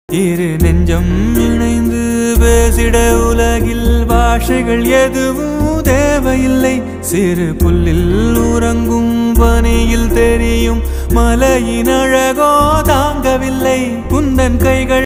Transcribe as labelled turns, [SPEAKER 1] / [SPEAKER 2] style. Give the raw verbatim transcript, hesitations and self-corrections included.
[SPEAKER 1] இரு நெஞ்சம் இணைந்து பேசிட உலகில் பாஷைகள் எதுவும் தேவையில்லை. சிறு புல்லில் உறங்கும் பனியில் தெரியும் மலையின் அழகோ தாங்கவில்லை. குந்தன் கைகள்